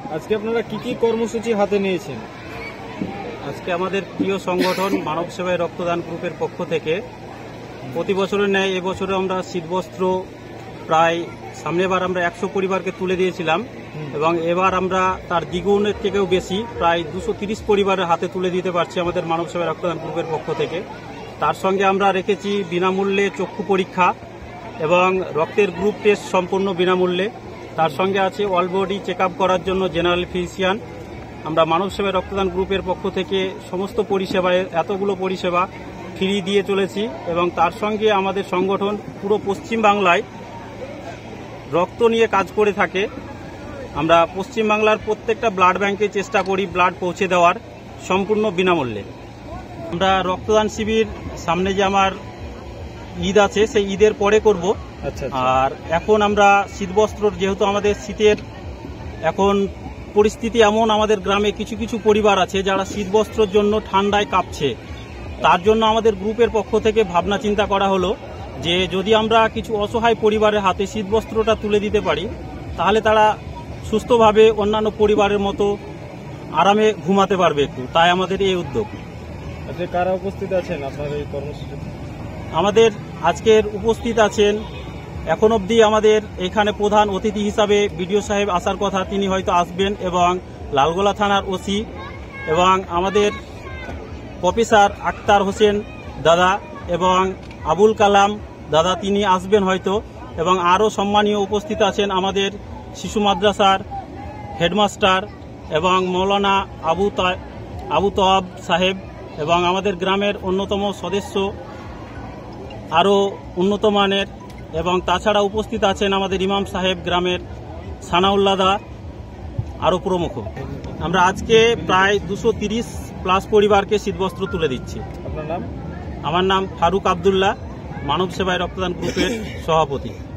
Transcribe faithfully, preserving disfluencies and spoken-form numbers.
আজকে আপনারা কি কি কর্মসূচি হাতে নিয়েছেন? আজকে আমাদের প্রিয় সংগঠন মানব সেবায় রক্তদান গ্রুপের পক্ষ থেকে প্রতি বছরের ন্যায় এবছরে আমরা শীতবস্ত্র প্রায় সামনেবার আমরা একশো পরিবারকে তুলে দিয়েছিলাম এবং এবার আমরা তার দ্বিগুণের থেকেও বেশি প্রায় দুশো তিরিশ পরিবারের হাতে তুলে দিতে পারছি আমাদের মানব সেবায় রক্তদান গ্রুপের পক্ষ থেকে। তার সঙ্গে আমরা রেখেছি বিনামূল্যে চক্ষু পরীক্ষা এবং রক্তের গ্রুপ টেস্ট সম্পূর্ণ বিনামূল্যে। তার সঙ্গে আছে অল বডি চেক আপ করার জন্য জেনারেল ফিজিশিয়ান। আমরা মানব সেবায় রক্তদান গ্রুপের পক্ষ থেকে সমস্ত পরিষেবায় এতগুলো পরিষেবা ফ্রি দিয়ে চলেছি এবং তার সঙ্গে আমাদের সংগঠন পুরো পশ্চিম বাংলায় রক্ত নিয়ে কাজ করে থাকে। আমরা পশ্চিম বাংলার প্রত্যেকটা ব্লাড ব্যাংকে চেষ্টা করি ব্লাড পৌঁছে দেওয়ার সম্পূর্ণ বিনামূল্যে। আমরা রক্তদান শিবির সামনে যে আমার ঈদ আছে সেই ঈদের পরে করব। আচ্ছা, আর এখন আমরা শীতবস্ত্র, যেহেতু আমাদের শীতের এখন পরিস্থিতি এমন, আমাদের গ্রামে কিছু কিছু পরিবার আছে যারা শীতবস্ত্রের জন্য ঠান্ডায় কাঁপছে। তার জন্য আমাদের গ্রুপের পক্ষ থেকে ভাবনা চিন্তা করা হলো যে যদি আমরা কিছু অসহায় পরিবারের হাতে শীতবস্ত্রটা তুলে দিতে পারি তাহলে তারা সুস্থভাবে অন্যান্য পরিবারের মতো আরামে ঘুমাতে পারবে একটু, তাই আমাদের এই উদ্যোগ। আজকে কারা উপস্থিত আছেন আপনার এই কর্মসূচিতে? আমাদের আজকের উপস্থিত আছেন এখন অবধি আমাদের এখানে প্রধান অতিথি হিসাবে বিডিও সাহেব আসার কথা, তিনি হয়তো আসবেন, এবং লালগোলা থানার ওসি এবং আমাদের প্রফেসর আক্তার হোসেন দাদা এবং আবুল কালাম দাদা, তিনি আসবেন হয়তো, এবং আরও সম্মানীয় উপস্থিত আছেন আমাদের শিশু মাদ্রাসার হেডমাস্টার এবং মৌলানা আবু আবু তওয়াব সাহেব এবং আমাদের গ্রামের অন্যতম সদস্য আরও উন্নত মানের, এবং তাছাড়া উপস্থিত আছেন আমাদের ইমাম সাহেব গ্রামের সানাউল্লাহ দা, আরও প্রমুখ। আমরা আজকে প্রায় দুশো তিরিশ প্লাস পরিবারকে শীতবস্ত্র তুলে দিচ্ছি। আপনার নাম? আমার নাম ফারুক আবদুল্লাহ, মানব সেবায় রক্তদান গ্রুপের সভাপতি।